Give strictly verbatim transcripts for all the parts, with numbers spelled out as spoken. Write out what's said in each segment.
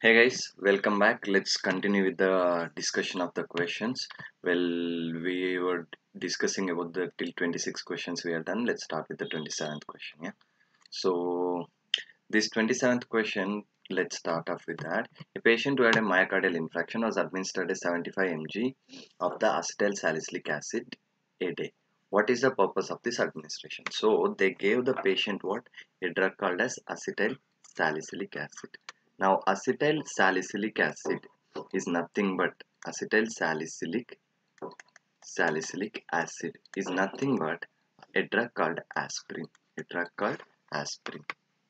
Hey guys, welcome back. Let's continue with the discussion of the questions. Well, we were discussing about the till twenty-six questions we are done. Let's start with the twenty-seventh question. Yeah. So, this twenty-seventh question, let's start off with that. A patient who had a myocardial infarction was administered a seventy-five milligrams of the acetyl salicylic acid a day. What is the purpose of this administration? So, they gave the patient what? A drug called as acetyl salicylic acid. Now, acetyl salicylic acid is nothing but acetyl salicylic salicylic acid is nothing but a drug called aspirin. A drug called aspirin.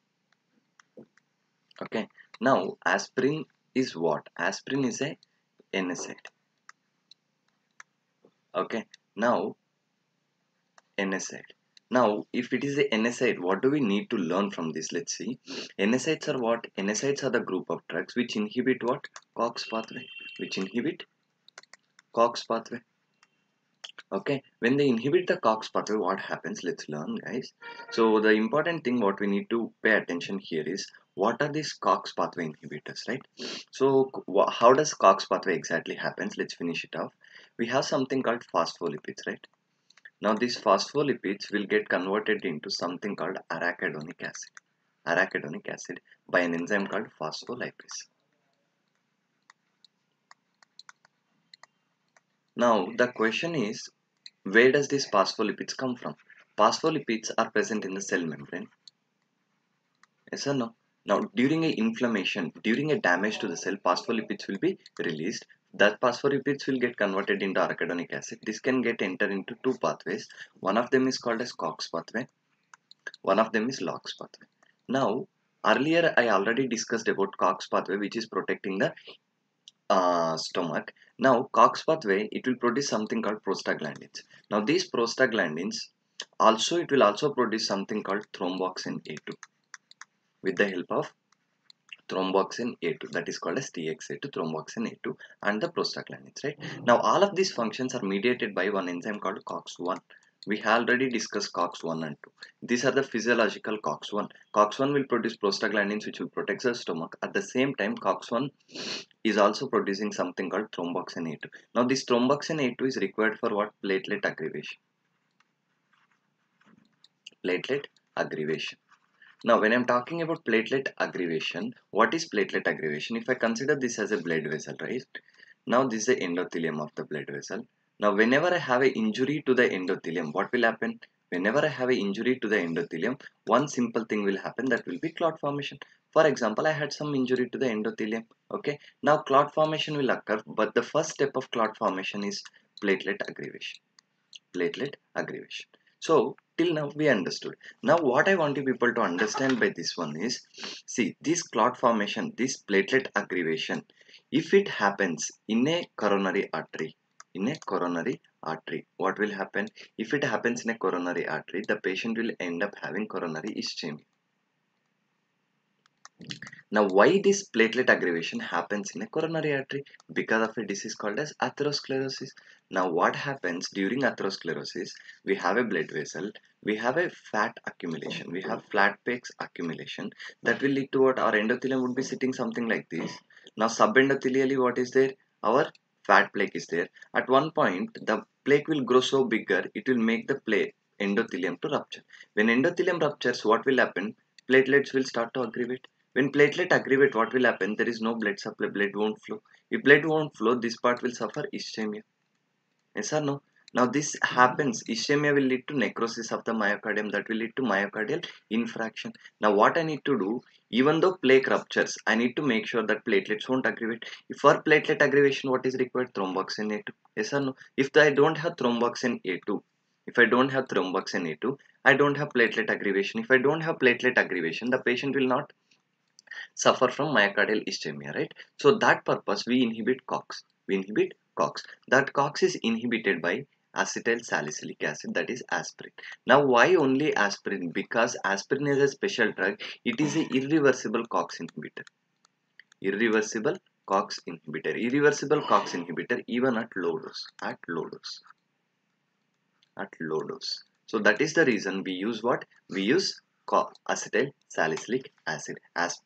Okay. Now, aspirin is what? Aspirin is a N SAID. Okay. Now, N SAID. Now, if it is a N SAID, what do we need to learn from this? Let's see. N SAIDs are what? N SAIDs are the group of drugs which inhibit what? COX pathway. Which inhibit COX pathway. Okay, when they inhibit the COX pathway, what happens? Let's learn, guys. So the important thing what we need to pay attention here is what are these COX pathway inhibitors, right? So how does COX pathway exactly happens? Let's finish it off. We have something called phospholipids, right? Now these phospholipids will get converted into something called arachidonic acid. Arachidonic acid by an enzyme called phospholipase. Now the question is, where does these phospholipids come from? Phospholipids are present in the cell membrane. Yes or no? Now, during a inflammation, during a damage to the cell, phospholipids will be released. That phospholipids will get converted into arachidonic acid. This can get entered into two pathways. One of them is called as COX pathway. One of them is LOX pathway. Now, earlier I already discussed about COX pathway, which is protecting the uh, stomach. Now, COX pathway, it will produce something called prostaglandins. Now, these prostaglandins also, it will also produce something called thromboxane A two with the help of thromboxane A two, that is called as T X A two, thromboxane A two, and the prostaglandins, right? Now, all of these functions are mediated by one enzyme called COX one. We have already discussed COX one and two. These are the physiological COX one. COX one will produce prostaglandins which will protect the stomach. At the same time, COX one is also producing something called thromboxane A two. Now, this thromboxane A two is required for what? Platelet aggregation. Platelet aggregation. Now, when I'm talking about platelet aggregation, what is platelet aggregation? If I consider this as a blood vessel, right? Now, this is the endothelium of the blood vessel. Now, whenever I have an injury to the endothelium, what will happen? Whenever I have an injury to the endothelium, one simple thing will happen, that will be clot formation. For example, I had some injury to the endothelium. Okay. Now, clot formation will occur, but the first step of clot formation is platelet aggregation. Platelet aggregation. So till now we understood. Now what I want you people to understand by this one is, see, this clot formation, this platelet aggregation, if it happens in a coronary artery, in a coronary artery, what will happen? If it happens in a coronary artery, the patient will end up having coronary ischemia. Now, why this platelet aggregation happens in a coronary artery? Because of a disease called as atherosclerosis. Now, what happens during atherosclerosis? We have a blood vessel, we have a fat accumulation, we have flat plaques accumulation that will lead to what? Our endothelium would be sitting something like this. Now, subendothelially, what is there? Our fat plaque is there. At one point, the plaque will grow so bigger, it will make the plaque endothelium to rupture. When endothelium ruptures, what will happen? Platelets will start to aggregate. When platelet aggregate, what will happen? There is no blood supply, blood won't flow. If blood won't flow, this part will suffer ischemia. Yes or no? Now this happens, ischemia will lead to necrosis of the myocardium, that will lead to myocardial infarction. Now what I need to do, even though plaque ruptures, I need to make sure that platelets won't aggregate. If for platelet aggregation, what is required? Thromboxane A two. Yes or no? If I don't have thromboxane A two, if I don't have thromboxane A two, I don't have platelet aggregation. If I don't have platelet aggregation, the patient will not suffer from myocardial ischemia, right? So that purpose we inhibit COX. We inhibit COX. That COX is inhibited by acetyl salicylic acid, that is aspirin. Now why only aspirin? Because aspirin is a special drug. It is an irreversible COX inhibitor. Irreversible COX inhibitor. Irreversible COX inhibitor even at low dose. At low dose. At low dose. So that is the reason we use what? We use acetyl salicylic acid, aspirin,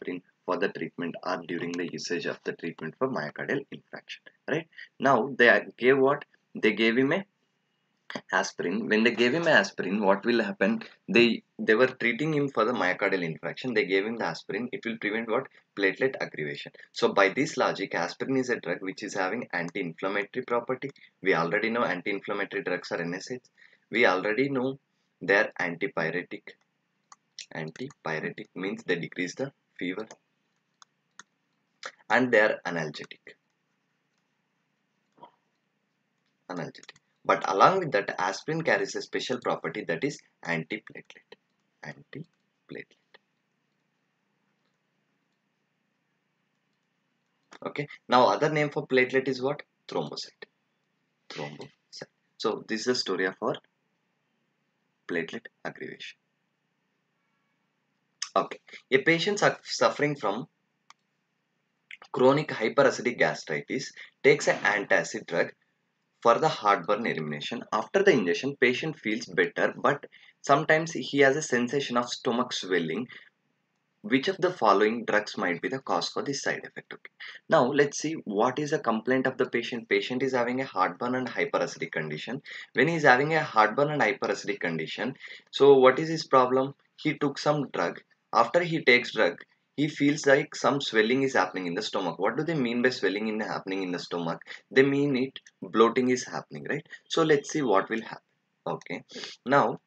for the treatment or during the usage of the treatment for myocardial infarction, right? Now they gave what? They gave him a aspirin. When they gave him aspirin, what will happen? They they were treating him for the myocardial infarction. They gave him the aspirin. It will prevent what? Platelet aggravation. So by this logic, aspirin is a drug which is having anti-inflammatory property. We already know anti-inflammatory drugs are N SAIDs. We already know they're antipyretic. Antipyretic means they decrease the fever, and they are analgesic. Analgesic. But along with that, aspirin carries a special property, that is antiplatelet. Antiplatelet. Okay. Now other name for platelet is what? Thrombocyte. Thrombocyte. So this is the story of our platelet aggravation. Okay. A patient su- suffering from chronic hyperacidic gastritis takes an antacid drug for the heartburn elimination. After the injection, patient feels better, but sometimes he has a sensation of stomach swelling. Which of the following drugs might be the cause for this side effect? Okay. Now let's see what is the complaint of the patient. Patient is having a heartburn and hyperacidic condition. When he is having a heartburn and hyperacidic condition, so what is his problem? He took some drug. After he takes drug, he feels like some swelling is happening in the stomach. What do they mean by swelling in happening in the stomach? They mean it bloating is happening, right? So let's see what will happen. Okay. Now,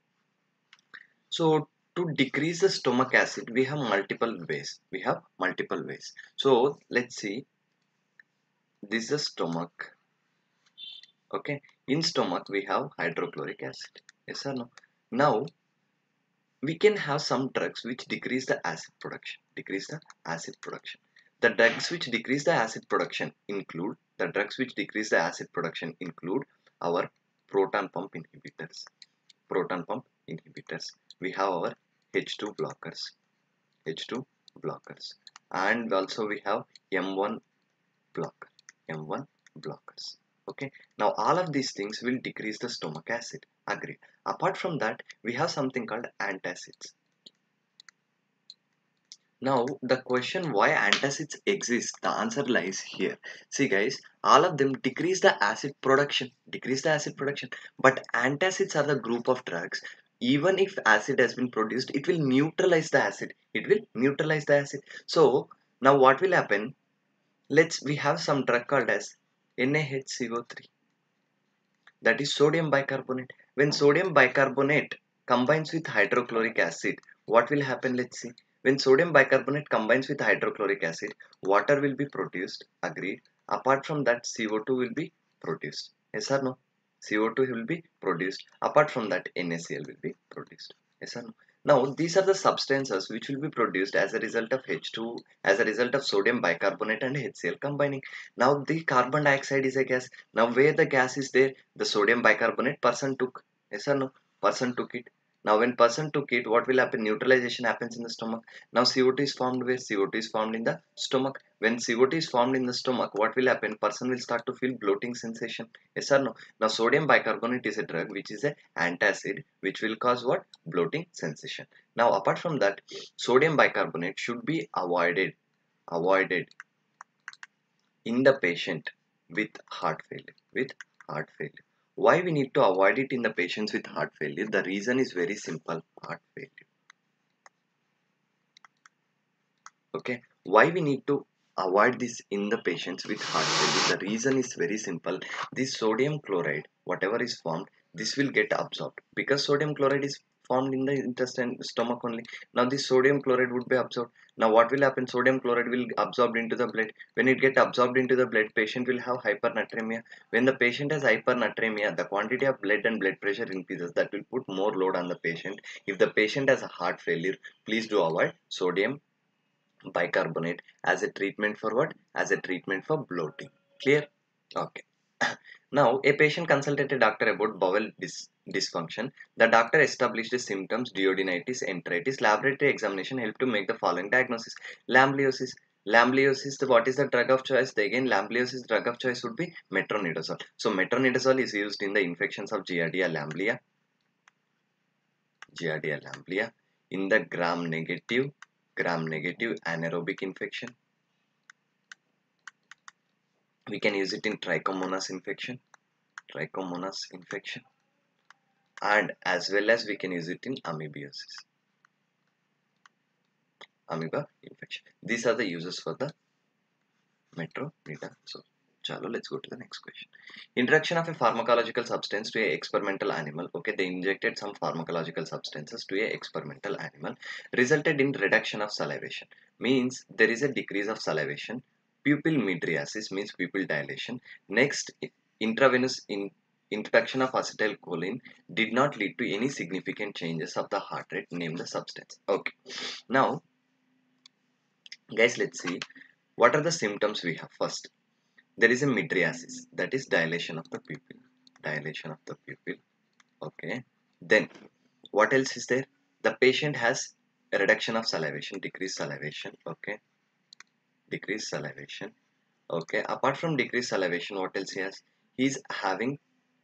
so to decrease the stomach acid, we have multiple ways. We have multiple ways. So let's see. This is the stomach. Okay. In stomach, we have hydrochloric acid. Yes or no? Now we can have some drugs which decrease the acid production. Decrease the acid production. The drugs which decrease the acid production include the drugs which decrease the acid production include our proton pump inhibitors. Proton pump inhibitors. We have our H two blockers. H two blockers. And also we have M one blocker. M one blockers. Okay. Now all of these things will decrease the stomach acid. Agreed. Apart from that, we have something called antacids. Now the question why antacids exist, the answer lies here. See guys, all of them decrease the acid production. Decrease the acid production. But antacids are the group of drugs. Even if acid has been produced, it will neutralize the acid. It will neutralize the acid. So now what will happen? Let's we have some drug called as N A H C O three. That is sodium bicarbonate. When sodium bicarbonate combines with hydrochloric acid, what will happen? Let's see. When sodium bicarbonate combines with hydrochloric acid, water will be produced. Agreed. Apart from that, C O two will be produced. Yes or no? C O two will be produced. Apart from that, NaCl will be produced. Yes or no? Now, these are the substances which will be produced as a result of H two, as a result of sodium bicarbonate and HCl combining. Now, the carbon dioxide is a gas. Now, where the gas is there, the sodium bicarbonate person took. Yes or no? Person took it. Now, when person took it, what will happen? Neutralization happens in the stomach. Now, C O two is formed where? C O two is formed in the stomach. When C O two is formed in the stomach, what will happen? Person will start to feel bloating sensation. Yes or no? Now, sodium bicarbonate is a drug which is an antacid which will cause what? Bloating sensation. Now, apart from that, sodium bicarbonate should be avoided. Avoided in the patient with heart failure. With heart failure. Why we need to avoid it in the patients with heart failure? The reason is very simple. Heart failure. Okay. Why we need to avoid this in the patients with heart failure? The reason is very simple. This sodium chloride, whatever is formed, this will get absorbed because sodium chloride is formed in the intestine, stomach only. Now this sodium chloride would be absorbed. Now what will happen? Sodium chloride will absorb into the blood. When it get absorbed into the blood, patient will have hypernatremia. When the patient has hypernatremia, the quantity of blood and blood pressure increases. That will put more load on the patient. If the patient has a heart failure, please do avoid sodium bicarbonate as a treatment for what? As a treatment for bloating. Clear? Okay. Now, a patient consulted a doctor about bowel dis dysfunction. The doctor established the symptoms duodenitis, enteritis. Laboratory examination helped to make the following diagnosis. Lambliosis. Lambliosis, the, what is the drug of choice? The, again, lambliosis drug of choice would be metronidazole. So, metronidazole is used in the infections of Giardia lamblia. Giardia lamblia. In the gram negative gram negative anaerobic infection. We can use it in trichomonas infection, trichomonas infection, and as well as we can use it in amoebiasis, amoeba infection. These are the uses for the metronidazole. Chalo, let's go to the next question. Introduction of a pharmacological substance to a experimental animal. Okay, they injected some pharmacological substances to a experimental animal, resulted in reduction of salivation. Means there is a decrease of salivation. Pupil mydriasis means pupil dilation. Next, intravenous in introduction of acetylcholine did not lead to any significant changes of the heart rate. Name the substance. Okay, now guys, let's see what are the symptoms we have. First, there is a mydriasis, that is dilation of the pupil, dilation of the pupil. Okay, then what else is there? The patient has a reduction of salivation, decreased salivation. Okay, decreased salivation. Okay, apart from decreased salivation, what else he has? He's having,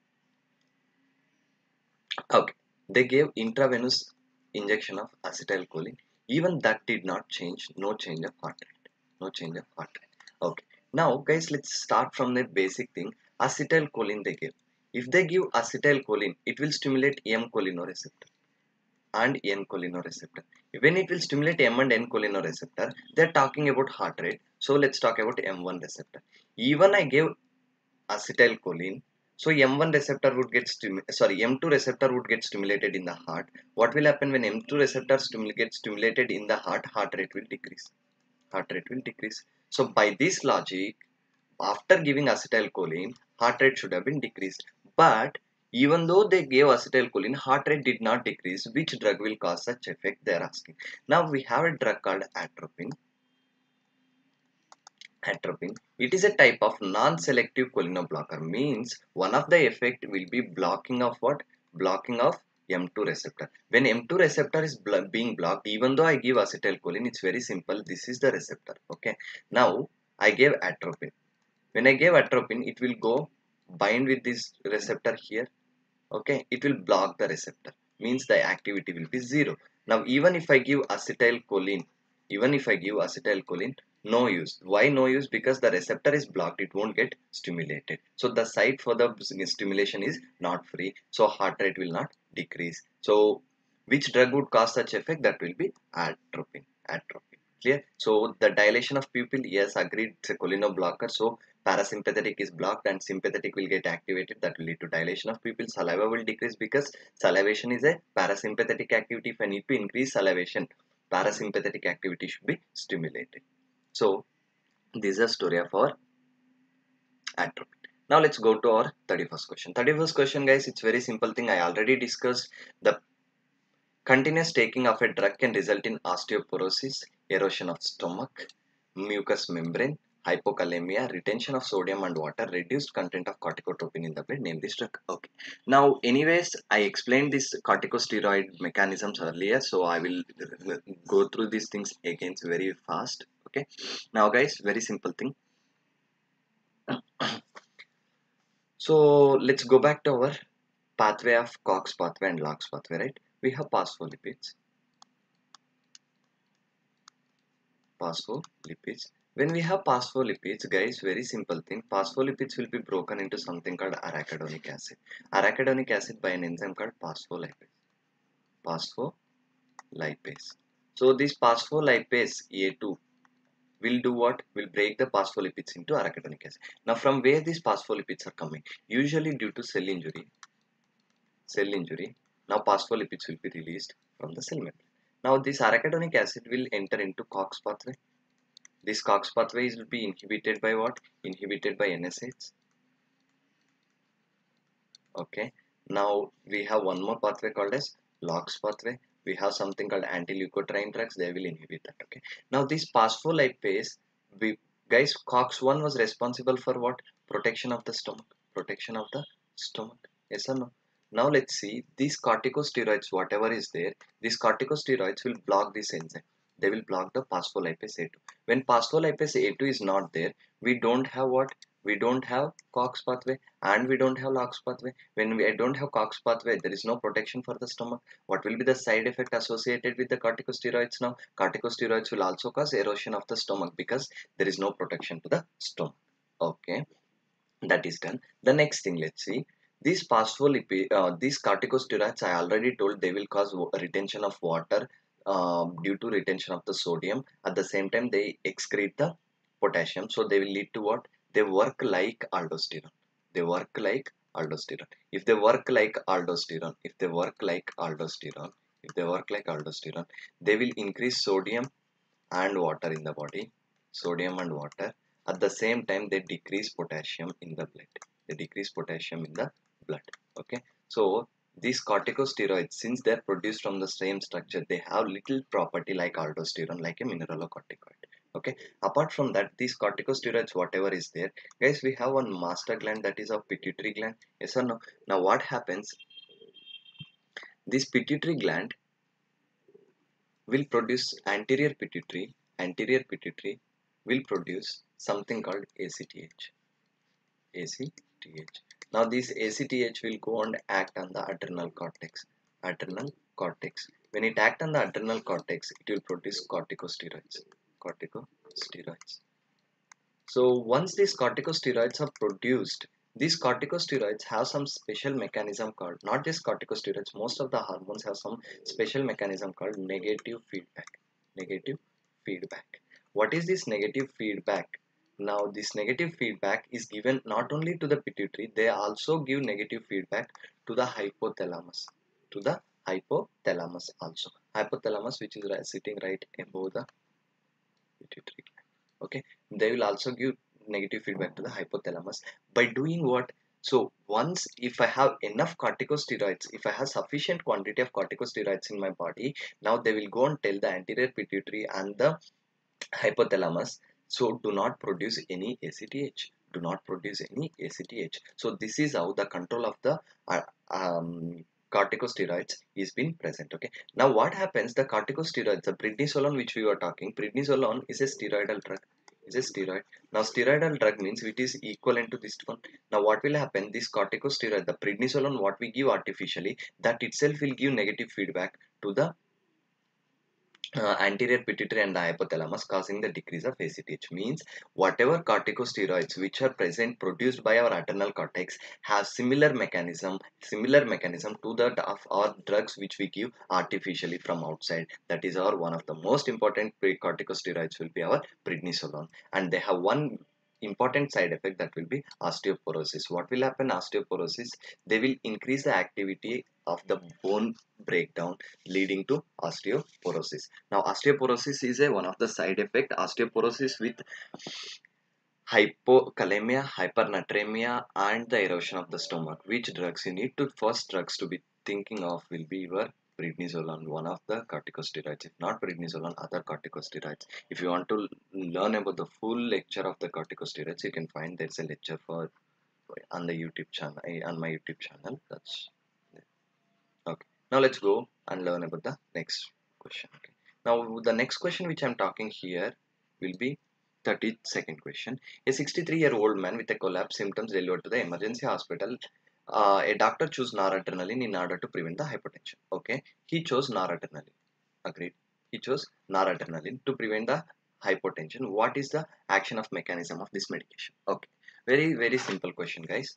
okay, they gave intravenous injection of acetylcholine. Even that did not change, no change of heart rate, no change of heart rate. Okay, now guys, let's start from the basic thing. Acetylcholine they give. If they give acetylcholine, it will stimulate M cholinereceptor and N cholinereceptor. When it will stimulate M and N cholinereceptor, they're talking about heart rate. So let's talk about M one receptor. Even I gave acetylcholine, so M one receptor would get stim sorry M two receptor would get stimulated in the heart. What will happen when M two receptor stimul get stimulated in the heart? Heart rate will decrease. Heart rate will decrease. So by this logic, after giving acetylcholine, heart rate should have been decreased. But even though they gave acetylcholine, heart rate did not decrease. Which drug will cause such effect? They are asking. Now we have a drug called atropine. Atropine. It is a type of non-selective cholinoblocker. Means one of the effect will be blocking of what? Blocking of M two receptor. When M two receptor is blo being blocked, even though I give acetylcholine, it's very simple. This is the receptor. Okay. Now I gave atropine. When I gave atropine, it will go bind with this receptor here. Okay, it will block the receptor. Means the activity will be zero. Now even if I give acetylcholine, even if I give acetylcholine, no use. Why no use? Because the receptor is blocked, it won't get stimulated. So the site for the stimulation is not free. So heart rate will not decrease. So which drug would cause such effect? That will be atropine. Atropine. Clear? So the dilation of pupil, yes, agreed, it's a cholinoblocker. So parasympathetic is blocked and sympathetic will get activated. That will lead to dilation of pupil. Saliva will decrease because salivation is a parasympathetic activity. If I need to increase salivation, parasympathetic activity should be stimulated. So this is a story of our atropine. Now let's go to our thirty-first question. thirty-first question, guys, it's very simple thing. I already discussed the continuous taking of a drug can result in osteoporosis, erosion of stomach, mucous membrane, hypokalemia, retention of sodium and water, reduced content of corticotropin in the blood. Name this drug. Okay. Now, anyways, I explained this corticosteroid mechanisms earlier, so I will go through these things again very fast. Okay. Now, guys, very simple thing. So let's go back to our pathway of Cox pathway and Locke's pathway, right? We have phospholipids. Phospholipids. When we have phospholipids, guys, very simple thing. Phospholipids will be broken into something called arachidonic acid. Arachidonic acid by an enzyme called phospholipase. Phospholipase. So this phospholipase A two will do what? Will break the phospholipids into arachidonic acid. Now from where these phospholipids are coming? Usually due to cell injury. Cell injury. Now phospholipids will be released from the cell membrane. Now this arachidonic acid will enter into Cox pathway. This Cox pathway will be inhibited by what? Inhibited by N S A Ids. Okay. Now we have one more pathway called as Locke's pathway. We have something called anti-leukotriene drugs. They will inhibit that. Okay. Now this phospholipase, we guys, Cox one was responsible for what? Protection of the stomach. Protection of the stomach. Yes or no? Now let's see these corticosteroids, whatever is there, these corticosteroids will block this enzyme. They will block the phospholipase A two. When phospholipase A two is not there, we don't have what? We don't have Cox pathway and we don't have Lox pathway. When we don't have Cox pathway, there is no protection for the stomach. What will be the side effect associated with the corticosteroids now? Corticosteroids will also cause erosion of the stomach because there is no protection to the stomach. Okay, that is done. The next thing, let's see. These phospholipid, uh, these corticosteroids, I already told they will cause retention of water uh, due to retention of the sodium. At the same time, they excrete the potassium, so they will lead to what? They work like aldosterone. They work like aldosterone. If they work like aldosterone, if they work like aldosterone, if they work like aldosterone, they will increase sodium and water in the body, sodium and water. At the same time, they decrease potassium in the blood. They decrease potassium in the blood. Okay, so these corticosteroids, since they are produced from the same structure, they have little property like aldosterone, like a mineralocorticoid. Okay, apart from that, these corticosteroids, whatever is there, guys, we have one master gland, that is a pituitary gland. Yes or no? Now, what happens? This pituitary gland will produce anterior pituitary anterior pituitary will produce something called A C T H. A C T H. Now this A C T H will go and act on the adrenal cortex. Adrenal cortex. When it acts on the adrenal cortex, it will produce corticosteroids. Corticosteroids. So once these corticosteroids are produced, these corticosteroids have some special mechanism called, not just corticosteroids, most of the hormones have some special mechanism called negative feedback. Negative feedback. What is this negative feedback? Now this negative feedback is given not only to the pituitary, they also give negative feedback to the hypothalamus. To the hypothalamus also. Hypothalamus, which is sitting right above the pituitary. Okay, they will also give negative feedback to the hypothalamus by doing what? So once, if I have enough corticosteroids, if I have sufficient quantity of corticosteroids in my body, now they will go and tell the anterior pituitary and the hypothalamus, so do not produce any A C T H, do not produce any A C T H. So this is how the control of the uh, um, corticosteroids is been present. Okay, now what happens? The corticosteroids, the prednisolone which we were talking, prednisolone is a steroidal drug, is a steroid. Now steroidal drug means it is equivalent to this one. Now what will happen? This corticosteroid, the prednisolone what we give artificially, that itself will give negative feedback to the uh, anterior pituitary and the hypothalamus, causing the decrease of A C T H. Means whatever corticosteroids which are present produced by our adrenal cortex have similar mechanism similar mechanism to that of our drugs which we give artificially from outside. That is our one of the most important corticosteroids will be our prednisolone, and they have one important side effect, that will be osteoporosis. What will happen? Osteoporosis, they will increase the activity of the bone breakdown, leading to osteoporosis. Now osteoporosis is a one of the side effect. Osteoporosis with hypokalemia, hypernatremia, and the erosion of the stomach. Which drugs you need to, first drugs to be thinking of will be your prednisolone, one of the corticosteroids. If not prednisolone, other corticosteroids. If you want to learn about the full lecture of the corticosteroids, you can find there's a lecture for on the YouTube channel, eh, on my YouTube channel. That's okay. Now let's go and learn about the next question. Okay. Now the next question which I'm talking here will be thirty-second question. A sixty-three year old man with a collapse symptoms delivered to the emergency hospital. Uh, a doctor chose noradrenaline in order to prevent the hypertension. Okay, he chose noradrenaline. Agreed. He chose noradrenaline to prevent the hypertension. What is the action of mechanism of this medication? Okay, very very simple question, guys.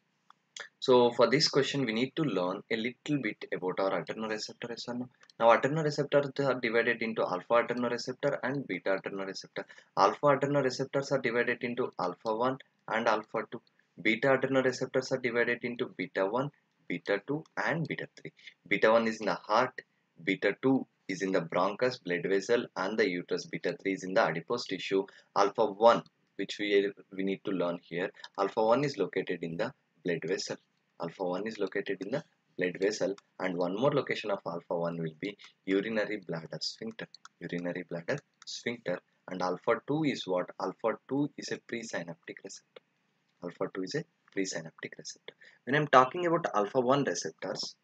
So for this question, we need to learn a little bit about our adrenoreceptor. Yes or no? Now adrenoreceptors are divided into alpha adrenoreceptor and beta adrenoreceptor. Alpha adrenoreceptors are divided into alpha one and alpha two. Beta adrenoreceptors are divided into beta one, beta two and beta three. Beta one is in the heart, beta two is in the bronchus, blood vessel and the uterus. Beta three is in the adipose tissue. Alpha one, which we, we need to learn here. Alpha one is located in the blood vessel. Alpha one is located in the blood vessel, and one more location of alpha one will be urinary bladder sphincter. Urinary bladder sphincter. And alpha two is what? Alpha two is a presynaptic receptor. Alpha two is a presynaptic receptor. When I'm talking about alpha one receptors,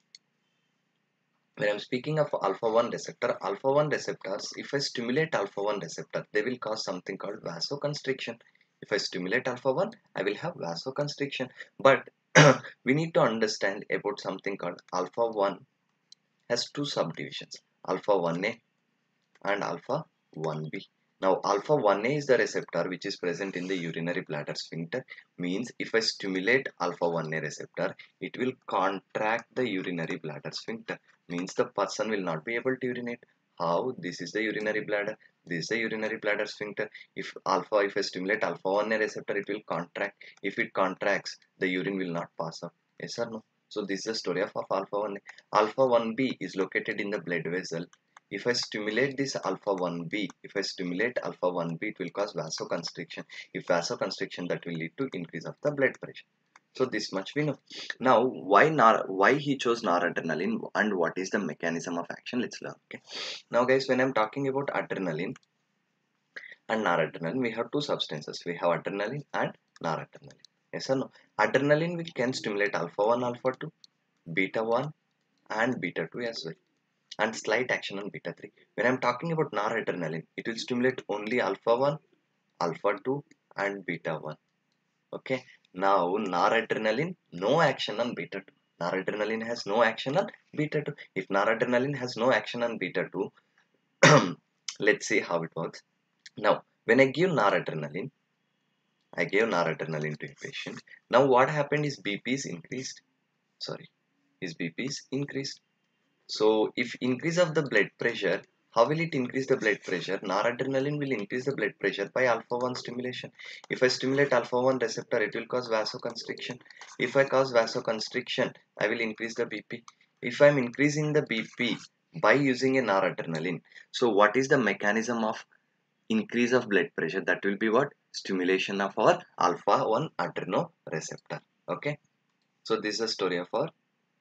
when I'm speaking of alpha one receptor, alpha one receptors, if I stimulate alpha one receptor, they will cause something called vasoconstriction. If I stimulate alpha one, I will have vasoconstriction. But we need to understand about something called alpha one has two subdivisions, alpha one A and alpha one B. Now alpha one A is the receptor which is present in the urinary bladder sphincter. Means if I stimulate alpha one A receptor, it will contract the urinary bladder sphincter. Means the person will not be able to urinate. How? This is the urinary bladder. This is the urinary bladder sphincter. If alpha, if I stimulate alpha one A receptor, it will contract. If it contracts, the urine will not pass out. Yes or no? So this is the story of, of alpha one A. Alpha one B is located in the blood vessel. If I stimulate this alpha one B, if I stimulate alpha one B, it will cause vasoconstriction. If vasoconstriction, that will lead to increase of the blood pressure. So this much we know. Now, why nar why he chose noradrenaline and what is the mechanism of action? Let's learn. Okay. Now, guys, when I'm talking about adrenaline and noradrenaline, we have two substances. We have adrenaline and noradrenaline. Yes or no? Adrenaline we can stimulate alpha one, alpha two, beta one, and beta two as well, and slight action on beta three. When I'm talking about noradrenaline, it will stimulate only alpha one, alpha two, and beta one. Okay. Now, noradrenaline, no action on beta two. Noradrenaline has no action on beta two. If noradrenaline has no action on beta two, let's see how it works. Now, when I give noradrenaline, I gave noradrenaline to a patient. Now, what happened is B P is increased. Sorry, his B P is increased. So if increase of the blood pressure, how will it increase the blood pressure? Noradrenaline will increase the blood pressure by alpha one stimulation. If I stimulate alpha one receptor, it will cause vasoconstriction. If I cause vasoconstriction, I will increase the B P. If I am increasing the B P by using a noradrenaline, so what is the mechanism of increase of blood pressure? That will be what? Stimulation of our alpha one adreno receptor. Okay. So this is the story of our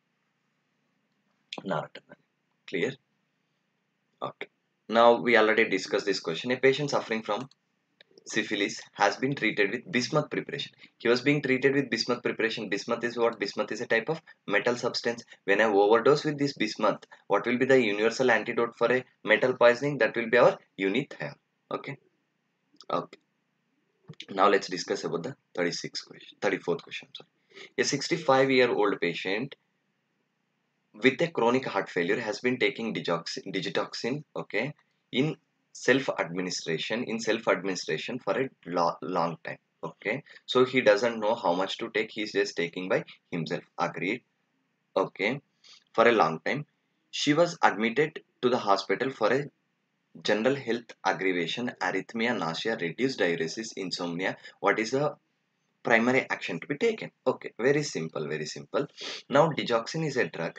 noradrenaline. Clear? Okay. Now we already discussed this question. A patient suffering from syphilis has been treated with bismuth preparation. He was being treated with bismuth preparation. Bismuth is what? Bismuth is a type of metal substance. When I overdose with this bismuth, what will be the universal antidote for a metal poisoning? That will be our unithal. Okay. Okay. Now let's discuss about the thirty-sixth question, thirty-fourth question. Sorry. A sixty-five year old patient with a chronic heart failure has been taking digitoxin, digitoxin okay, in self administration in self administration for a lo long time. Okay, so he doesn't know how much to take, he's just taking by himself. Agreed. Okay, for a long time. She was admitted to the hospital for a general health aggravation, arrhythmia, nausea, reduced diuresis, insomnia. What is the primary action to be taken? Okay, very simple, very simple. Now digoxin is a drug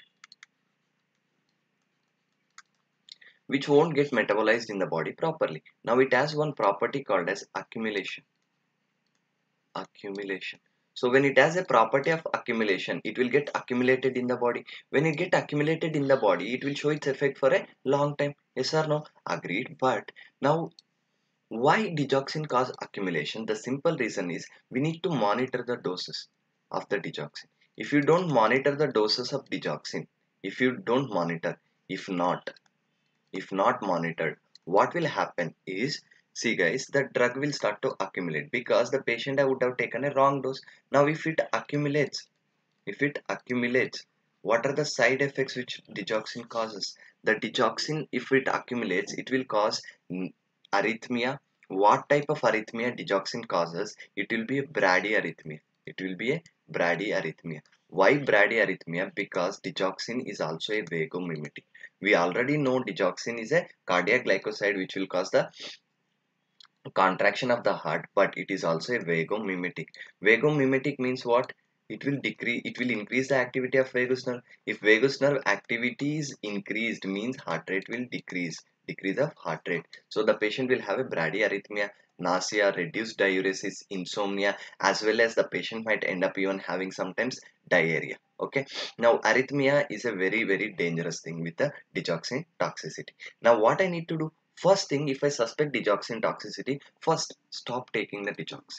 which won't get metabolized in the body properly. Now it has one property called as accumulation. Accumulation. So when it has a property of accumulation, it will get accumulated in the body. When it get accumulated in the body, it will show its effect for a long time. Yes or no? Agreed. But now why digoxin cause accumulation? The simple reason is we need to monitor the doses of the digoxin. If you don't monitor the doses of digoxin, if you don't monitor, if not, if not monitored, what will happen is, see guys, the drug will start to accumulate because the patient would have taken a wrong dose. Now if it accumulates, if it accumulates, what are the side effects which digoxin causes? The digoxin, if it accumulates, it will cause arrhythmia. What type of arrhythmia digoxin causes? It will be a bradyarrhythmia. It will be a bradyarrhythmia. Why bradyarrhythmia? Because digoxin is also a vagomimetic. We already know digoxin is a cardiac glycoside which will cause the contraction of the heart, but it is also a vagomimetic. Vagomimetic means what? It will decrease, it will increase the activity of vagus nerve. If vagus nerve activity is increased, means heart rate will decrease, decrease of heart rate. So the patient will have a bradyarrhythmia, nausea, reduced diuresis, insomnia, as well as the patient might end up even having sometimes diarrhea. Okay. Now arrhythmia is a very very dangerous thing with the digoxin toxicity. Now what I need to do? First thing, if I suspect digoxin toxicity, first stop taking the digoxin.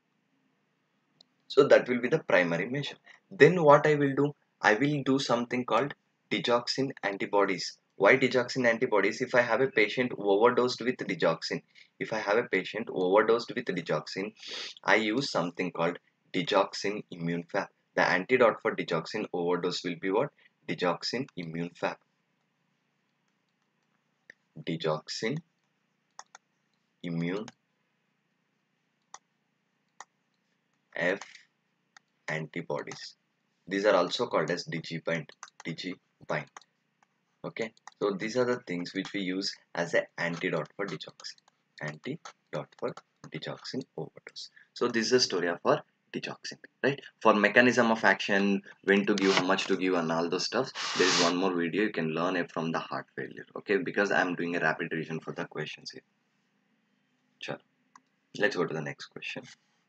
So that will be the primary measure. Then what I will do? I will do something called digoxin antibodies. Why digoxin antibodies? If I have a patient overdosed with digoxin, if I have a patient overdosed with digoxin, I use something called digoxin immune fab. The antidote for digoxin overdose will be what? Digoxin immune fab. Digoxin immune F antibodies. These are also called as digibind. Digibind. Okay, so these are the things which we use as an antidote for digoxin. Antidote for digoxin overdose. So this is the story of our digoxin, right? For mechanism of action, when to give, how much to give, and all those stuff, there is one more video you can learn it from the heart failure. Okay, because I am doing a rapid revision for the questions here. Sure. Let's go to the next question.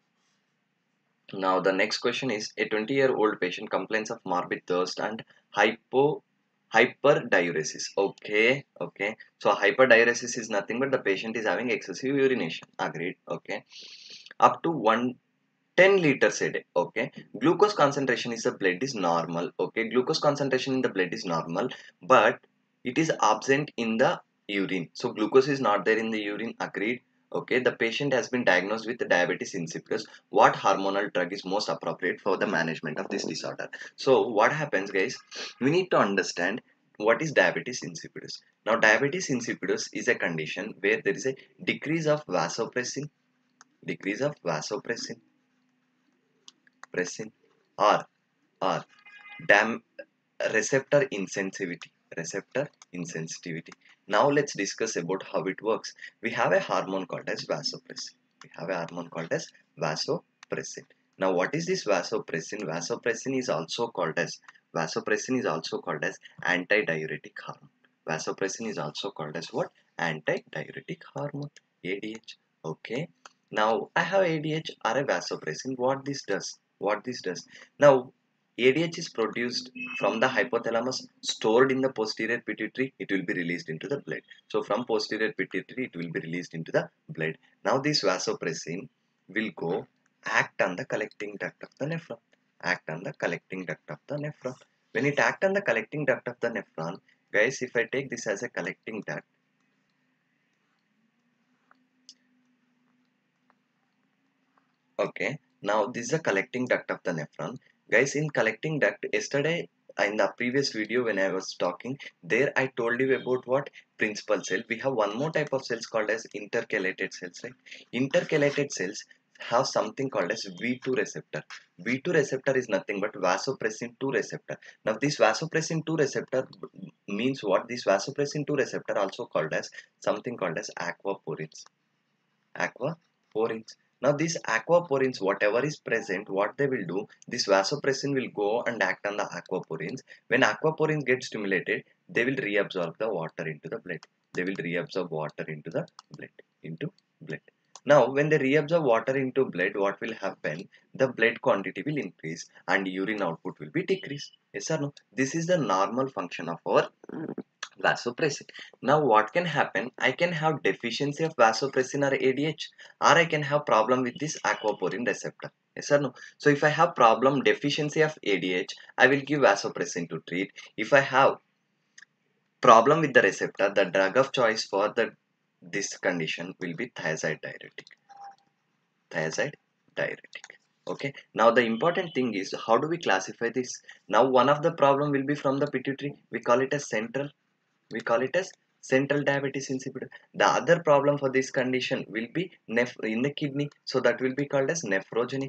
Now the next question is, a twenty year old patient complains of morbid thirst and hypo hyperdiuresis. Okay, okay. So hyperdiuresis is nothing but the patient is having excessive urination. Agreed. Okay. Up to one ten liters a day. Okay. Glucose concentration is the blood is normal. Okay. Glucose concentration in the blood is normal, but it is absent in the urine. So glucose is not there in the urine. Agreed. Okay, the patient has been diagnosed with diabetes insipidus. What hormonal drug is most appropriate for the management of this disorder? So what happens, guys? We need to understand what is diabetes insipidus. Now, diabetes insipidus is a condition where there is a decrease of vasopressin, decrease of vasopressin, pressin, or or dam receptor insensitivity, receptor insensitivity. Now let's discuss about how it works. We have a hormone called as vasopressin. We have a hormone called as vasopressin. Now what is this vasopressin? Vasopressin is also called as vasopressin is also called as antidiuretic hormone. Vasopressin is also called as what? Antidiuretic hormone, A D H. Okay. Now I have A D H or a vasopressin. What this does? What this does? Now A D H is produced from the hypothalamus, stored in the posterior pituitary, it will be released into the blood. So from posterior pituitary, it will be released into the blood. Now this vasopressin will go act on the collecting duct of the nephron. Act on the collecting duct of the nephron. When it act on the collecting duct of the nephron, guys, if I take this as a collecting duct, okay, now this is a collecting duct of the nephron. Guys, in collecting duct, yesterday in the previous video when I was talking, there I told you about what? Principal cell. We have one more type of cells called as intercalated cells, right? Intercalated cells have something called as V two receptor. V two receptor is nothing but vasopressin two receptor. Now this vasopressin two receptor means what? This vasopressin two receptor also called as something called as aquaporins. Aquaporins. Now these aquaporins, whatever is present, what they will do, this vasopressin will go and act on the aquaporins. When aquaporins get stimulated, they will reabsorb the water into the blood. They will reabsorb water into the blood, into blood. Now when they reabsorb water into blood, what will happen? The blood quantity will increase and urine output will be decreased. Yes or no? This is the normal function of our vasopressin. Now what can happen? I can have deficiency of vasopressin or A D H, or I can have problem with this aquaporin receptor. Yes or no? So if I have problem deficiency of A D H, I will give vasopressin to treat. If I have problem with the receptor, the drug of choice for the this condition will be thiazide diuretic. Thiazide diuretic. Okay. Now the important thing is, how do we classify this? Now one of the problem will be from the pituitary. We call it as central. We call it as central diabetes insipidus. The other problem for this condition will be neph in the kidney, so that will be called as nephrogenic.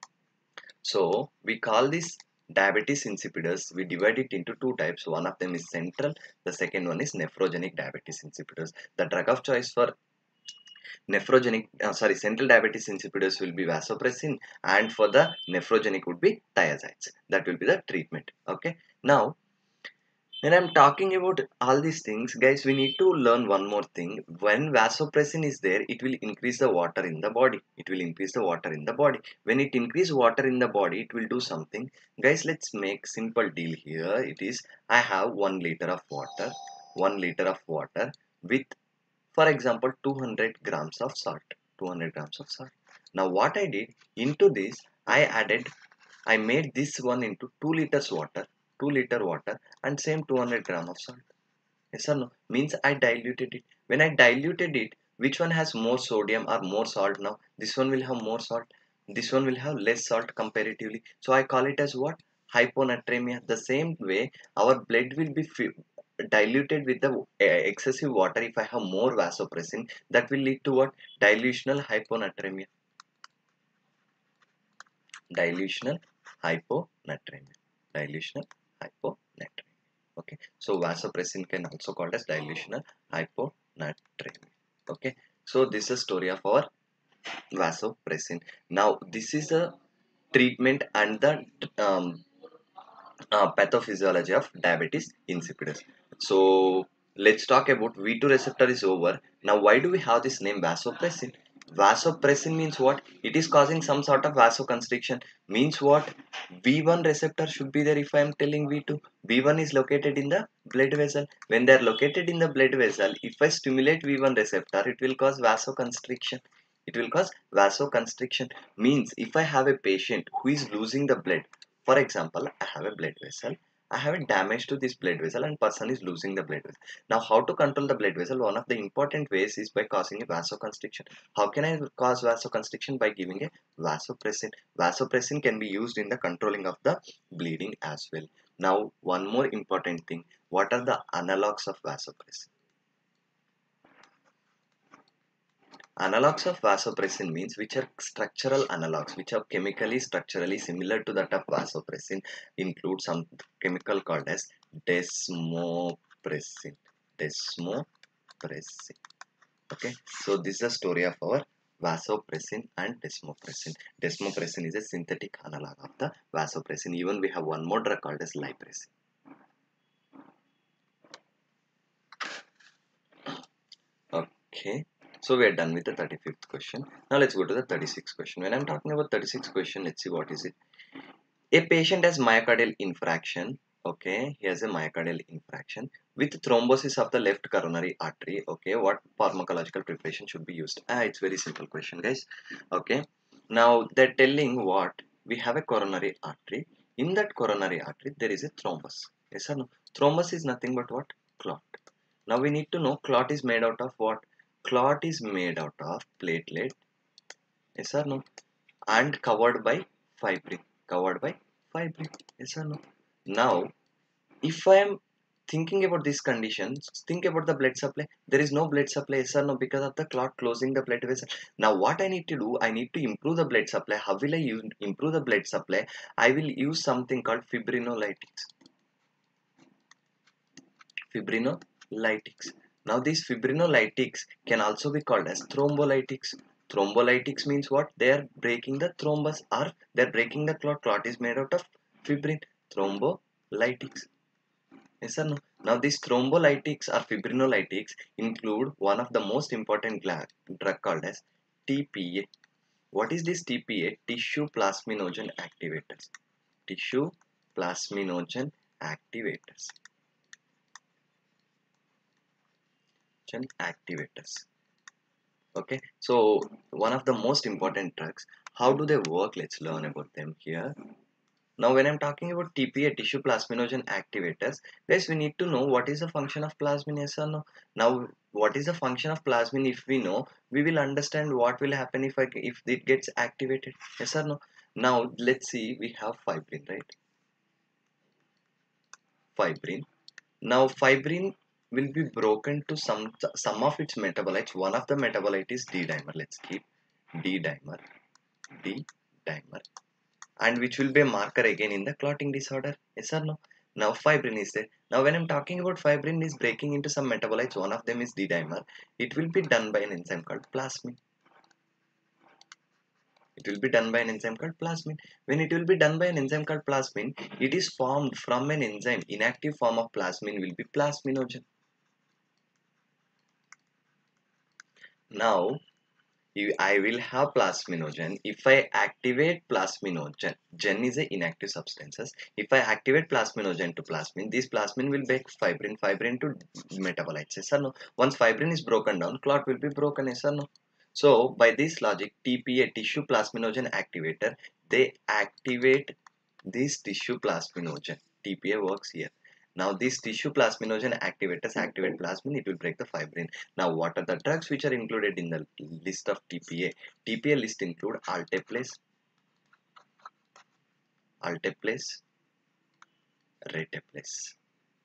So we call this diabetes insipidus, we divide it into two types. One of them is central, the second one is nephrogenic diabetes insipidus. The drug of choice for nephrogenic uh, sorry central diabetes insipidus will be vasopressin, and for the nephrogenic would be thiazides. That will be the treatment. Okay. Now when I'm talking about all these things, guys, we need to learn one more thing. When vasopressin is there, it will increase the water in the body. It will increase the water in the body. When it increase water in the body, it will do something. Guys, let's make simple deal here. It is, I have one liter of water, one liter of water with, for example, two hundred grams of salt, two hundred grams of salt. Now what I did, into this, I added I made this one into two liters water, two liter water and same two hundred gram of salt. Yes or no? Means I diluted it. When I diluted it, which one has more sodium or more salt now? This one will have more salt. This one will have less salt comparatively. So I call it as what? Hyponatremia. The same way, our blood will be diluted with the uh, excessive water. If I have more vasopressin, that will lead to what? Dilutional hyponatremia. Dilutional hyponatremia. Dilutional hyponatremia. Okay, so vasopressin can also called as dilutional hyponatremia. Okay, so this is story of our vasopressin. Now this is a treatment and the um, uh, pathophysiology of diabetes insipidus. So let's talk about V two receptor is over. Now why do we have this name vasopressin? Vasopressin means what? It is causing some sort of vasoconstriction. Means what? V one receptor should be there if I am telling V two. V one is located in the blood vessel. When they are located in the blood vessel, if I stimulate V one receptor, it will cause vasoconstriction. It will cause vasoconstriction. Means if I have a patient who is losing the blood, for example, I have a blood vessel. I have a damage to this blood vessel and person is losing the blood vessel. Now, how to control the blood vessel? One of the important ways is by causing a vasoconstriction. How can I cause vasoconstriction? By giving a vasopressin. Vasopressin can be used in the controlling of the bleeding as well. Now, one more important thing. What are the analogs of vasopressin? Analogs of vasopressin means which are structural analogs, which are chemically structurally similar to that of vasopressin, include some chemical called as desmopressin. Desmopressin. Okay, so this is the story of our vasopressin and desmopressin. Desmopressin is a synthetic analog of the vasopressin. Even we have one more drug called as lipressin. Okay. So we are done with the thirty-fifth question. Now let's go to the thirty-sixth question. When I'm talking about thirty-sixth question, let's see what is it. A patient has myocardial infarction. Okay, he has a myocardial infarction with thrombosis of the left coronary artery. Okay, what pharmacological preparation should be used? Ah, it's very simple question, guys. Okay, now they're telling what we have a coronary artery. In that coronary artery, there is a thrombus. Yes or no? Thrombus is nothing but what? Clot. Now we need to know clot is made out of what? Clot is made out of platelet, yes or no? And covered by fibrin. Covered by fibrin, yes or no? Now, if I am thinking about these conditions, think about the blood supply. There is no blood supply, yes or no? Because of the clot closing the blood vessel. Now, what I need to do, I need to improve the blood supply. How will I use, improve the blood supply? I will use something called fibrinolytics. Fibrinolytics. Now these fibrinolytics can also be called as thrombolytics. Thrombolytics means what? They are breaking the thrombus or they are breaking the clot. Clot is made out of fibrin. Thrombolytics. Yes or no? Now these thrombolytics or fibrinolytics include one of the most important drug called as T P A. What is this T P A? Tissue plasminogen activators. Tissue plasminogen activators. Activators. Okay, so one of the most important drugs. How do they work? Let's learn about them here. Now when I'm talking about T P A, tissue plasminogen activators, guys, we need to know what is the function of plasmin, yes or no. Now what is the function of plasmin? If we know, we will understand what will happen if I if it gets activated, yes or no. Now let's see, we have fibrin, right? Fibrin. Now fibrin will be broken to some some of its metabolites. One of the metabolite is D-dimer. Let's keep D-dimer, D-dimer, and which will be a marker again in the clotting disorder. Yes or no? Now fibrin is there. Now when I'm talking about fibrin is breaking into some metabolites, one of them is D-dimer. It will be done by an enzyme called plasmin. It will be done by an enzyme called plasmin. When it will be done by an enzyme called plasmin, it is formed from an enzyme. Inactive form of plasmin will be plasminogen. Now, you, I will have plasminogen. If I activate plasminogen, gen is a inactive substances. If I activate plasminogen to plasmin, this plasmin will break fibrin, fibrin to metabolites. Yes or no? Once fibrin is broken down, clot will be broken. Yes or no? So, by this logic, T P A, tissue plasminogen activator, they activate this tissue plasminogen. T P A works here. Now this tissue plasminogen activators activate plasmin, it will break the fibrin. Now what are the drugs which are included in the list of T P A? T P A list include alteplase, alteplase, reteplase.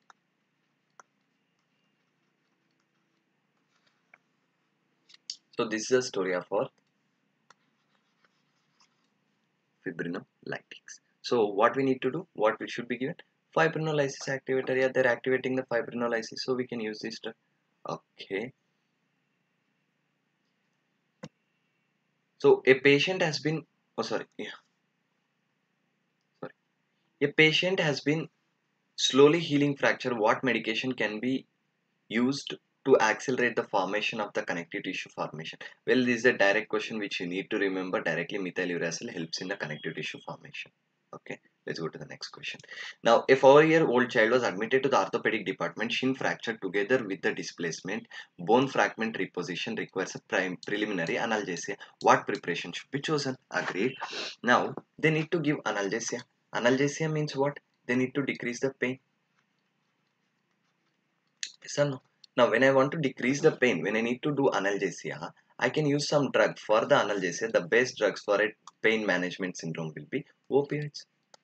So this is the story of our fibrinolytics. So what we need to do, what we should be given? Fibrinolysis activator. Yeah, they're activating the fibrinolysis, so we can use this drug. Okay. So a patient has been, oh sorry, yeah, sorry. A patient has been slowly healing fracture. What medication can be used to accelerate the formation of the connective tissue formation? Well, this is a direct question which you need to remember. Directly methyl uracil helps in the connective tissue formation. Okay, let's go to the next question. Now, a four-year-old child was admitted to the orthopedic department. Shin fracture together with the displacement. Bone fragment reposition requires a prime preliminary analgesia. What preparation should be chosen? Agreed. Now, they need to give analgesia. Analgesia means what? They need to decrease the pain. Yes or no? Now, when I want to decrease the pain, when I need to do analgesia, I can use some drug for the analgesia. The best drugs for a pain management syndrome will be opioids.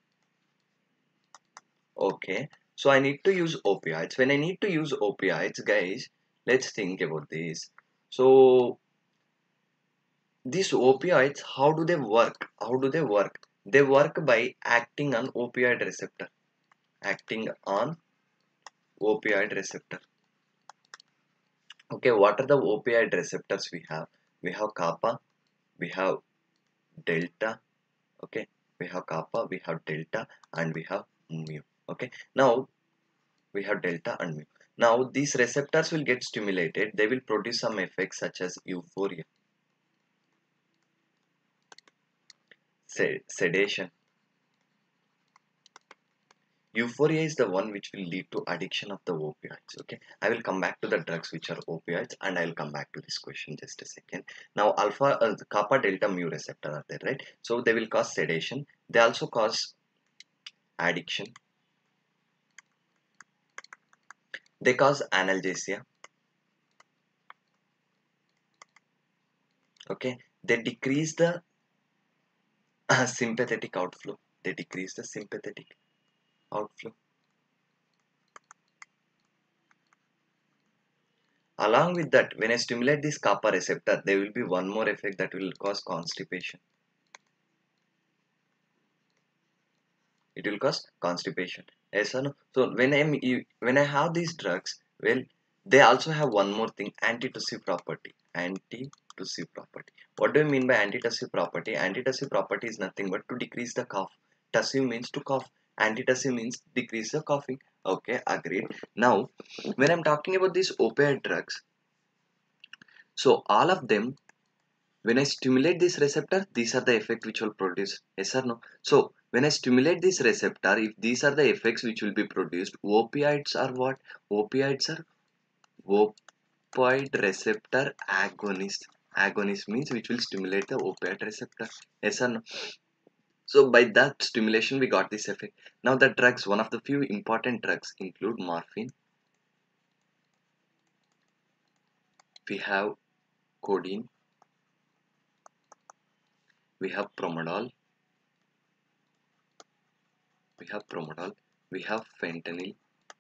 Okay, so I need to use opioids. When I need to use opioids, guys, let's think about this. So, these opioids, how do they work? How do they work? They work by acting on opioid receptor. Acting on opioid receptor. Okay, what are the opioid receptors we have? We have kappa, we have delta, okay, we have kappa, we have delta, and we have mu. Okay, now we have delta and mu. Now these receptors will get stimulated. They will produce some effects such as euphoria, sedation. Euphoria is the one which will lead to addiction of the opioids. Okay, I will come back to the drugs which are opioids, and I will come back to this question just a second. Now alpha, uh, kappa, delta, mu receptor are there, right? So they will cause sedation. They also cause addiction. They cause analgesia. Okay, they decrease the uh, sympathetic outflow. They decrease the sympathetic outflow. Along with that, when I stimulate this kappa receptor, there will be one more effect that will cause constipation. It will cause constipation. Yes or no? So when I'm when I have these drugs, well, they also have one more thing: antitussive property. Antitussive property. What do you mean by antitussive property? Antitussive property is nothing but to decrease the cough. Tussive means to cough. Antitussive means decrease the coughing. Okay, agreed. Now, when I'm talking about these opioid drugs, so all of them, when I stimulate this receptor, these are the effects which will produce. Yes or no? So when I stimulate this receptor, if these are the effects which will be produced, opioids are what? Opioids are opioid receptor agonist. Agonist means which will stimulate the opioid receptor. Yes or no? So by that stimulation, we got this effect. Now the drugs, one of the few important drugs include morphine. We have codeine. We have promodol. We have promodol. We have fentanyl.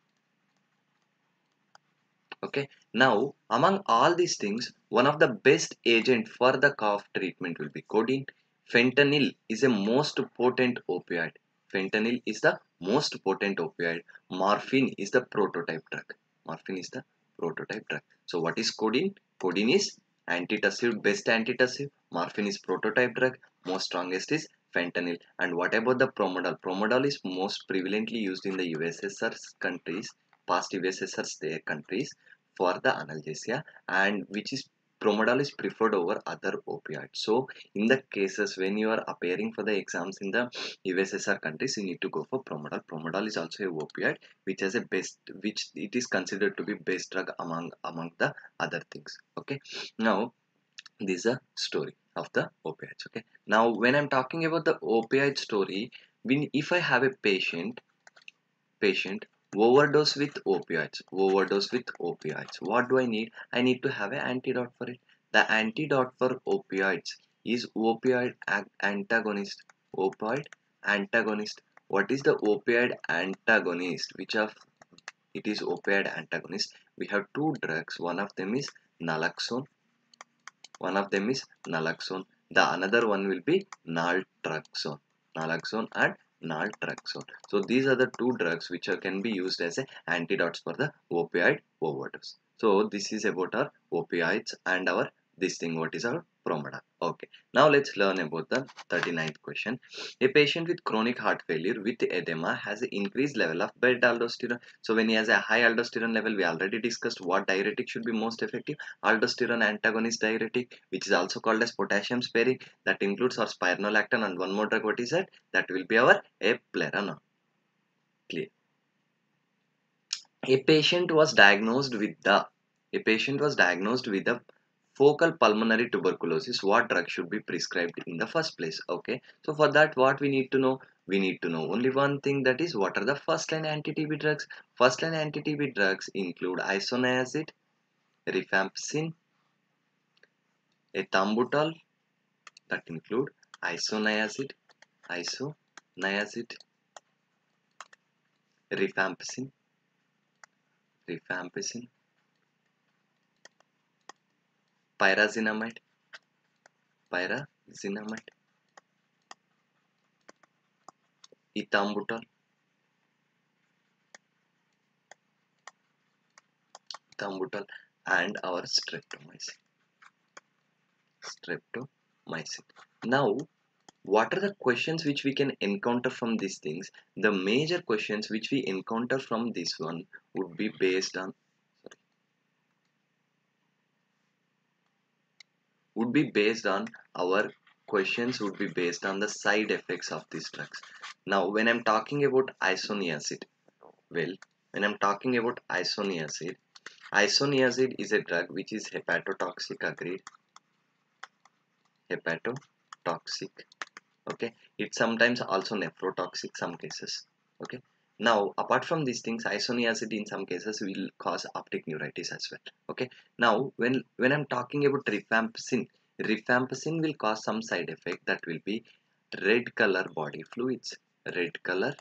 Okay, now among all these things, one of the best agent for the cough treatment will be codeine. Fentanyl is a most potent opioid. Fentanyl is the most potent opioid. Morphine is the prototype drug. Morphine is the prototype drug. So what is codeine? Codeine is antitussive, best antitussive. Morphine is prototype drug. Most strongest is fentanyl. And what about the promodol? Promodol is most prevalently used in the U S S R countries, past U S S R state countries for the analgesia, and which is promodol is preferred over other opioids. So in the cases when you are appearing for the exams in the U S S R countries, you need to go for promodol. Promodol is also a opioid which has a best, which it is considered to be best drug among among the other things. Okay, now this is a story of the opioids. Okay, now when I'm talking about the opioid story, when if I have a patient patient Overdose with opioids. Overdose with opioids. What do I need? I need to have an antidote for it. The antidote for opioids is opioid ag- antagonist. Opioid antagonist. What is the opioid antagonist? Which of it is opioid antagonist? We have two drugs. One of them is naloxone. One of them is naloxone. The another one will be naltrexone. Naloxone and naltrexone. So these are the two drugs which are, can be used as a antidotes for the opioid overdose. So this is about our opioids and our this thing. What is our promada? Okay. Now let's learn about the thirty-ninth question. A patient with chronic heart failure with edema has an increased level of beta aldosterone. So when he has a high aldosterone level, we already discussed what diuretic should be most effective. Aldosterone antagonist diuretic, which is also called as potassium sparing, that includes our spironolactone and one more drug. What is that? That will be our eplerenone. Clear. A patient was diagnosed with the a patient was diagnosed with the focal pulmonary tuberculosis. What drug should be prescribed in the first place? Okay, so for that, what we need to know? We need to know only one thing, that is what are the first line anti-T B drugs. First line anti-T B drugs include isoniazid, rifampicin, ethambutol, that include isoniazid, isoniazid, rifampicin, rifampicin, pyrazinamide, pyrazinamide, ethambutol, ethambutol, and our streptomycin, streptomycin. Now, what are the questions which we can encounter from these things? The major questions which we encounter from this one would be based on would be based on our questions would be based on the side effects of these drugs. Now, when I'm talking about isoniazid, well, when I'm talking about isoniazid, isoniazid is a drug which is hepatotoxic, agreed, hepatotoxic. Okay, it's sometimes also nephrotoxic some cases. Okay, now apart from these things, isoniazid in some cases will cause optic neuritis as well. Okay, now when when I'm talking about rifampicin, rifampicin will cause some side effect, that will be red color body fluids, red color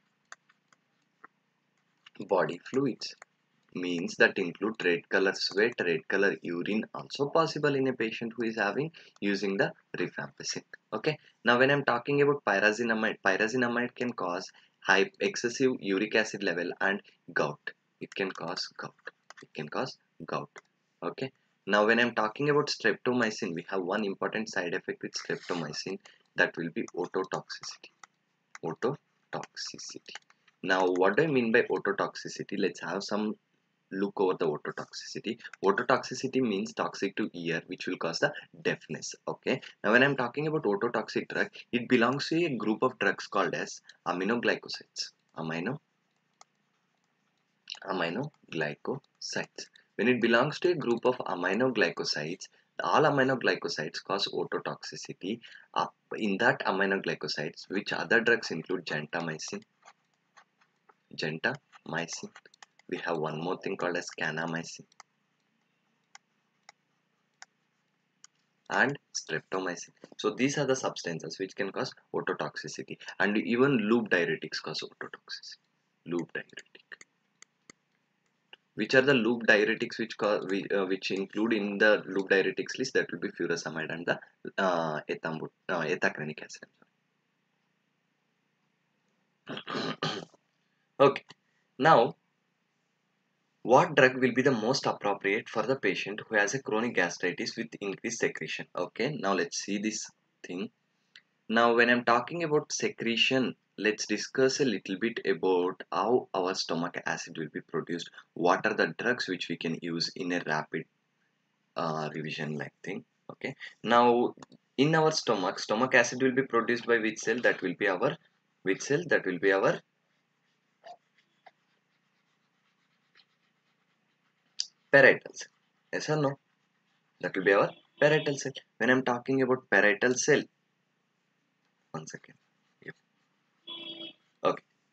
body fluids means that include red color sweat, red color urine, also possible in a patient who is having using the rifampicin. Okay, now when I'm talking about pyrazinamide, pyrazinamide can cause high excessive uric acid level and gout. It can cause gout. It can cause gout. Okay, now when I'm talking about streptomycin, we have one important side effect with streptomycin, that will be ototoxicity. Ototoxicity. Now, what do I mean by ototoxicity? Let's have some look over the ototoxicity. Ototoxicity means toxic to ear, which will cause the deafness. Okay, now when I'm talking about ototoxic drug, it belongs to a group of drugs called as aminoglycosides. Amino aminoglycosides. When it belongs to a group of aminoglycosides, all aminoglycosides cause ototoxicity. Uh, in that aminoglycosides, which other drugs include gentamicin, gentamicin. We have one more thing called as kanamycin and streptomycin. So these are the substances which can cause ototoxicity, and even loop diuretics cause ototoxicity. Loop diuretic. Which are the loop diuretics which cause, uh, which include in the loop diuretics list? That will be furosemide and the uh, ethambut, uh, ethacranic acid. Okay. Now, what drug will be the most appropriate for the patient who has a chronic gastritis with increased secretion? Okay, now let's see this thing. Now, when I'm talking about secretion, let's discuss a little bit about how our stomach acid will be produced. What are the drugs which we can use in a rapid uh, revision like thing? Okay, now in our stomach, stomach acid will be produced by which cell? That will be our which cell? That will be our parietal cell. Yes or no? That will be our parietal cell. When I'm talking about parietal cell, one second. Yep. Okay.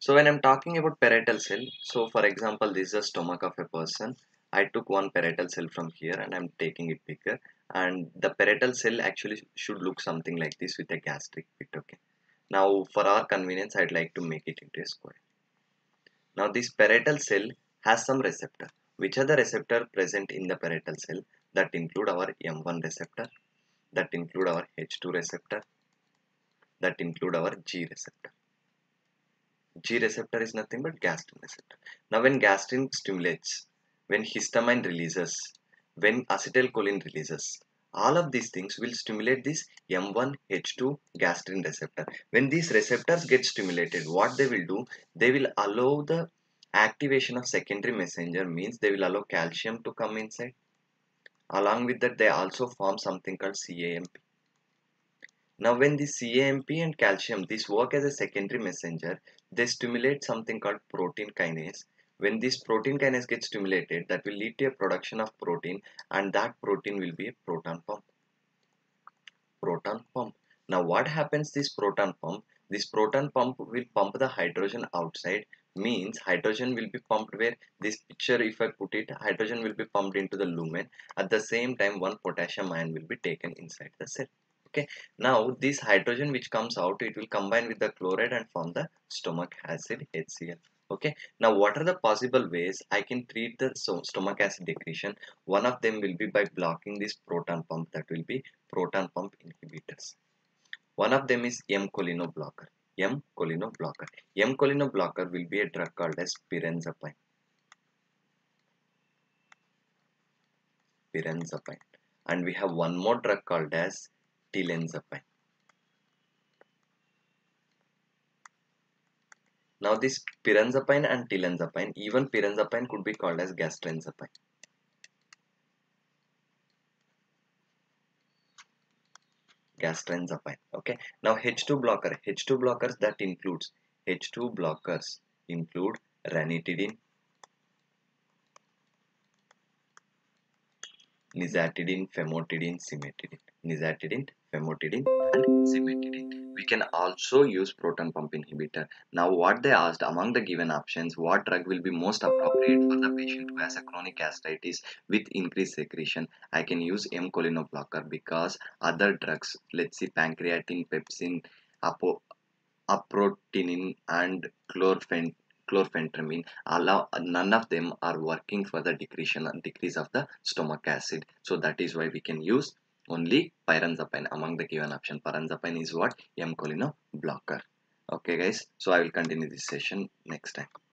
So when I'm talking about parietal cell, so for example, this is the stomach of a person. I took one parietal cell from here and I'm taking it bigger. And the parietal cell actually should look something like this with a gastric pit. Okay. Now for our convenience, I'd like to make it into a square. Now this parietal cell has some receptor. Which are the receptor present in the parietal cell? That include our M one receptor, that include our H two receptor, that include our G receptor. G receptor is nothing but gastrin receptor. Now when gastrin stimulates, when histamine releases, when acetylcholine releases, all of these things will stimulate this M one H two gastrin receptor. When these receptors get stimulated, what they will do, they will allow the activation of secondary messenger, means they will allow calcium to come inside. Along with that, they also form something called C A M P. Now when the C A M P and calcium, this work as a secondary messenger, they stimulate something called protein kinase. When this protein kinase gets stimulated, that will lead to a production of protein, and that protein will be a proton pump. Proton pump. Now what happens this proton pump? This proton pump will pump the hydrogen outside, means hydrogen will be pumped where this picture, if I put it, hydrogen will be pumped into the lumen. At the same time, one potassium ion will be taken inside the cell. Okay, now this hydrogen which comes out, it will combine with the chloride and form the stomach acid H C l. Okay, now what are the possible ways I can treat the so stomach acid decretion? One of them will be by blocking this proton pump, that will be proton pump inhibitors. One of them is M-cholino blocker. M-cholino blocker. M-cholino blocker will be a drug called as pirenzapine. Pirenzapine. And we have one more drug called as tilenzapine. Now this pirenzapine and tilenzapine, even pirenzapine could be called as gastrenzapine. Gastrenzapine. Okay. Now H two blocker. H two blockers, that includes H two blockers include ranitidine, nizatidine, famotidine, cimetidine. Nizatidine, famotidine, and cimetidine. We can also use proton pump inhibitor. Now, what they asked among the given options, what drug will be most appropriate for the patient who has a chronic gastritis with increased secretion? I can use M-cholino blocker, because other drugs, let's see, pancreatin, pepsin, apo, aprotinin, and chlorphen chlorphentermine, allow none of them are working for the decrease decrease of the stomach acid. So that is why we can use only pyranzapine among the given option. Pyranzapine is what? M-cholino blocker. Okay guys, so I will continue this session next time.